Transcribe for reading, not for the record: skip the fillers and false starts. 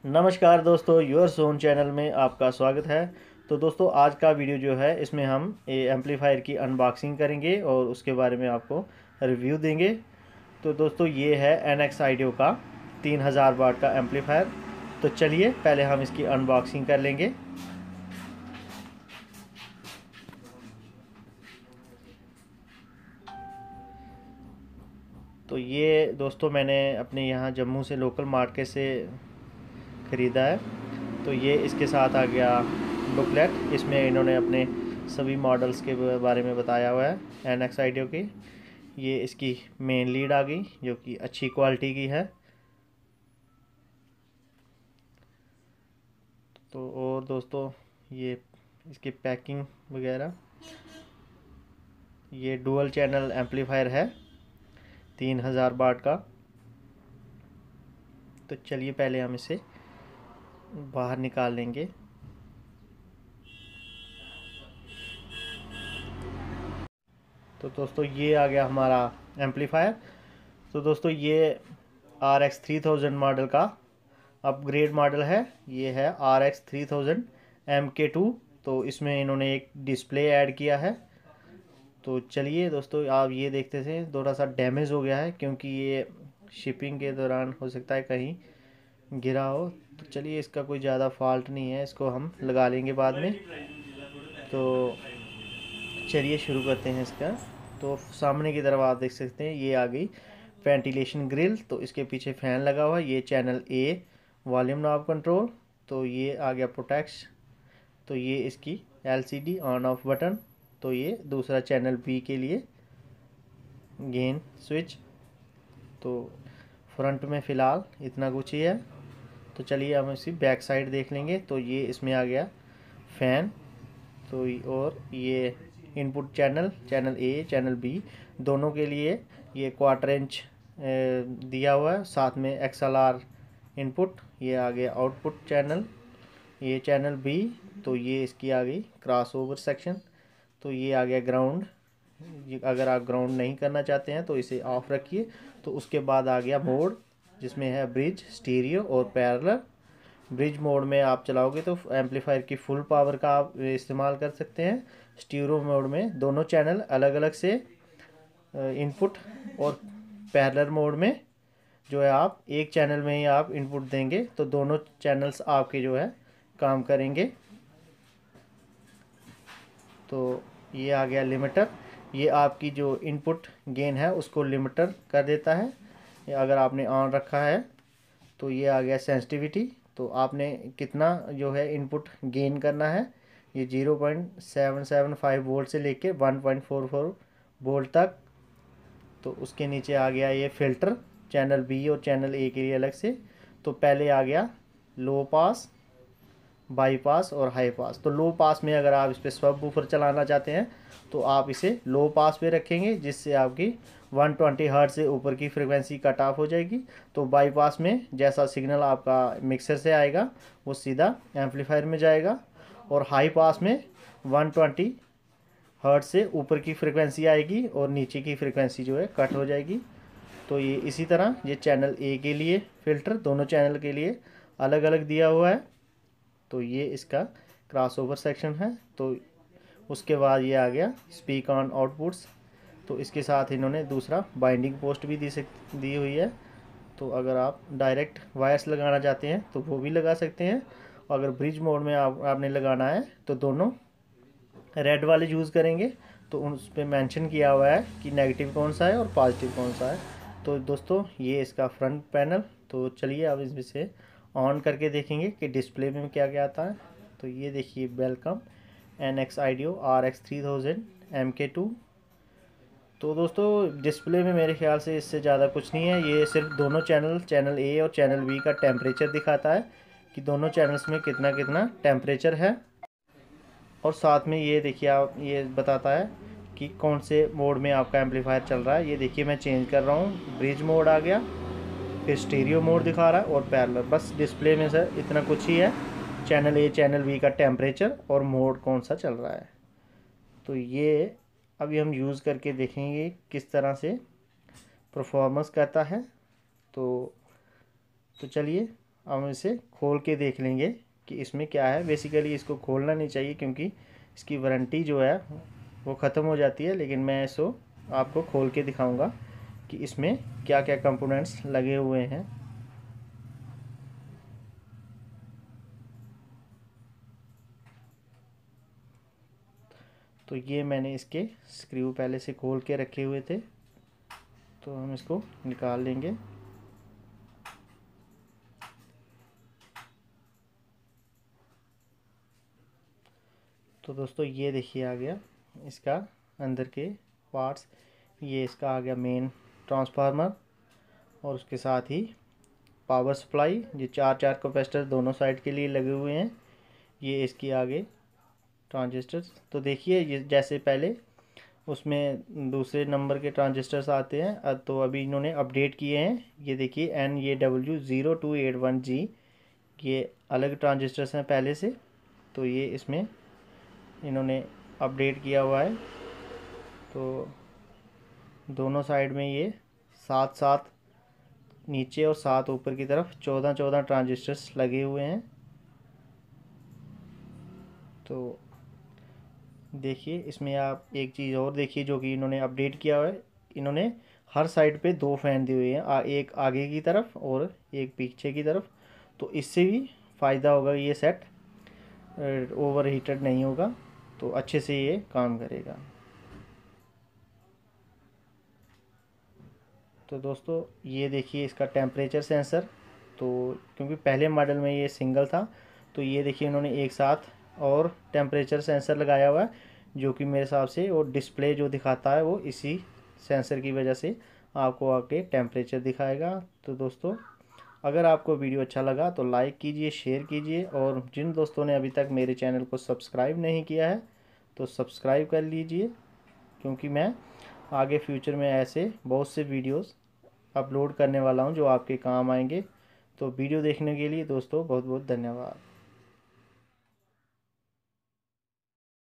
नमस्कार दोस्तों, your Son channel में आपका स्वागत है। तो दोस्तों, आज का वीडियो जो है इसमें हम एम्पलीफायर की अनबॉक्सिंग करेंगे और उसके बारे में आपको रिव्यू देंगे। तो दोस्तों, ये है NX आइडियो का 3000 वाट का एम्पलीफायर। तो चलिए पहले हम इसकी अनबॉक्सिंग कर लेंगे। तो ये दोस्तों मैंने अपने यहाँ जम्मू से लोकल मार्केट से ख़रीदा है। तो ये इसके साथ आ गया बुकलेट। इसमें इन्होंने अपने सभी मॉडल्स के बारे में बताया हुआ है NX आइडियो की। ये इसकी मेन लीड आ गई जो कि अच्छी क्वालिटी की है। तो और दोस्तों, ये इसकी पैकिंग वगैरह, ये डुअल चैनल एम्पलीफायर है 3000 वाट का। तो चलिए पहले हम इसे बाहर निकाल लेंगे। तो दोस्तों, ये आ गया हमारा एम्पलीफायर। तो दोस्तों, ये RX 3000 मॉडल का अपग्रेड मॉडल है। ये है RX 3000 MK2। तो इसमें इन्होंने एक डिस्प्ले ऐड किया है। तो चलिए दोस्तों, आप ये देखते थे, थोड़ा सा डैमेज हो गया है क्योंकि ये शिपिंग के दौरान हो सकता है कहीं गिरा हो। तो चलिए, इसका कोई ज़्यादा फॉल्ट नहीं है, इसको हम लगा लेंगे बाद में। तो चलिए शुरू करते हैं इसका। तो सामने की तरफ आप देख सकते हैं, ये आ गई वेंटिलेशन ग्रिल। तो इसके पीछे फ़ैन लगा हुआ है। ये channel A volume knob control. तो ये आ गया प्रोटेक्स। तो ये इसकी LCD ऑन ऑफ बटन। तो ये दूसरा चैनल B के लिए गेन स्विच। तो फ्रंट में फ़िलहाल इतना कुछ ही है। तो चलिए हम इसी बैक साइड देख लेंगे। तो ये इसमें आ गया फ़ैन। तो और ये input channel A channel B दोनों के लिए ये 1/4 इंच दिया हुआ है। साथ में XLR इनपुट। ये आ गया आउटपुट चैनल, ये चैनल B। तो ये इसकी आ गई क्रॉस ओवर सेक्शन। तो ये आ गया ग्राउंड। अगर आप ग्राउंड नहीं करना चाहते हैं तो इसे ऑफ रखिए। तो उसके बाद आ गया मोड, जिसमें है ब्रिज, स्टीरियो और पैरेलल। ब्रिज मोड में आप चलाओगे तो एम्पलीफायर की फुल पावर का आप इस्तेमाल कर सकते हैं। स्टीरियो मोड में दोनों चैनल अलग अलग से इनपुट, और पैरेलल मोड में जो है आप एक चैनल में ही आप इनपुट देंगे तो दोनों चैनल्स आपके जो है काम करेंगे। तो ये आ गया लिमिटर। ये आपकी जो इनपुट गेन है उसको लिमिटर कर देता है। अगर आपने ऑन रखा है तो ये आ गया सेंसिटिविटी। तो आपने कितना जो है इनपुट गेन करना है, ये 0.775 वोल्ट से लेके 1.44 वोल्ट तक। तो उसके नीचे आ गया ये फ़िल्टर, चैनल B और चैनल A के लिए अलग से। तो पहले आ गया लो पास, बाईपास और हाई पास। तो लो पास में अगर आप इस पर सब वूफर चलाना चाहते हैं तो आप इसे लो पास पे रखेंगे, जिससे आपकी 120 हर्ट्ज से ऊपर की फ्रिक्वेंसी कट ऑफ हो जाएगी। तो बाईपास में जैसा सिग्नल आपका मिक्सर से आएगा वो सीधा एम्पलीफायर में जाएगा। और हाई पास में 120 हर्ट्ज से ऊपर की फ्रिक्वेंसी आएगी और नीचे की फ्रिक्वेंसी जो है कट हो जाएगी। तो ये इसी तरह ये चैनल A के लिए फ़िल्टर दोनों चैनल के लिए अलग अलग दिया हुआ है। तो ये इसका क्रॉसओवर सेक्शन है। तो उसके बाद ये आ गया स्पीक ऑन आउटपुट्स। तो इसके साथ इन्होंने दूसरा बाइंडिंग पोस्ट भी दी हुई है। तो अगर आप डायरेक्ट वायर्स लगाना चाहते हैं तो वो भी लगा सकते हैं। और अगर ब्रिज मोड में आपने लगाना है तो दोनों रेड वाले यूज़ करेंगे। तो उस पर मेंशन किया हुआ है कि नेगेटिव कौन सा है और पॉजिटिव कौन सा है। तो दोस्तों, ये इसका फ्रंट पैनल। तो चलिए अब इसमें से ऑन करके देखेंगे कि डिस्प्ले में क्या क्या आता है। तो ये देखिए, welcome NX audio RX 3000 MK2। तो दोस्तों, डिस्प्ले में मेरे ख्याल से इससे ज़्यादा कुछ नहीं है। ये सिर्फ दोनों चैनल A और चैनल B का टेम्परेचर दिखाता है कि दोनों चैनल्स में कितना कितना टेम्परेचर है। और साथ में ये देखिए, आप ये बताता है कि कौन से मोड में आपका एम्पलीफायर चल रहा है। ये देखिए, मैं चेंज कर रहा हूँ, ब्रिज मोड आ गया, फिर स्टीरियो मोड दिखा रहा है और पैरेलल। बस डिस्प्ले में सर इतना कुछ ही है, चैनल A चैनल B का टेम्परेचर और मोड कौन सा चल रहा है। तो ये अभी हम यूज़ करके देखेंगे किस तरह से परफॉर्मेंस करता है। तो चलिए हम इसे खोल के देख लेंगे कि इसमें क्या है। बेसिकली इसको खोलना नहीं चाहिए क्योंकि इसकी वारंटी जो है वो ख़त्म हो जाती है, लेकिन मैं इसको आपको खोल के दिखाऊंगा कि इसमें क्या क्या कंपोनेंट्स लगे हुए हैं। तो ये मैंने इसके स्क्रू पहले से खोल के रखे हुए थे, तो हम इसको निकाल लेंगे। तो दोस्तों ये देखिए आ गया इसका अंदर के पार्ट्स। ये इसका आ गया मेन ट्रांसफार्मर और उसके साथ ही पावर सप्लाई। ये चार कैपेसिटर दोनों साइड के लिए लगे हुए हैं। ये इसकी आगे ट्रांजिस्टर्स। तो देखिए ये जैसे पहले उसमें दूसरे नंबर के ट्रांजिस्टर्स आते हैं, तो अभी इन्होंने अपडेट किए हैं। ये देखिए NAW0281G, ये अलग ट्रांजिस्टर्स हैं पहले से, तो ये इसमें इन्होंने अपडेट किया हुआ है। तो दोनों साइड में ये 7 नीचे और 7 ऊपर की तरफ 14 ट्रांजिस्टर्स लगे हुए हैं। तो देखिए इसमें आप एक चीज़ और देखिए जो कि इन्होंने अपडेट किया हुआ है। इन्होंने हर साइड पे 2 फैन दिए हुए हैं, एक आगे की तरफ और एक पीछे की तरफ। तो इससे भी फ़ायदा होगा, ये सेट ओवर हीटेड नहीं होगा, तो अच्छे से ये काम करेगा। तो दोस्तों ये देखिए इसका टेम्परेचर सेंसर। तो क्योंकि पहले मॉडल में ये सिंगल था, तो ये देखिए इन्होंने एक साथ और टेम्परेचर सेंसर लगाया हुआ है, जो कि मेरे हिसाब से वो डिस्प्ले जो दिखाता है वो इसी सेंसर की वजह से आपको आके टेम्परेचर दिखाएगा। तो दोस्तों अगर आपको वीडियो अच्छा लगा तो लाइक कीजिए, शेयर कीजिए, और जिन दोस्तों ने अभी तक मेरे चैनल को सब्सक्राइब नहीं किया है तो सब्सक्राइब कर लीजिए, क्योंकि मैं आगे फ्यूचर में ऐसे बहुत से वीडियोस अपलोड करने वाला हूं जो आपके काम आएंगे। तो वीडियो देखने के लिए दोस्तों बहुत बहुत धन्यवाद।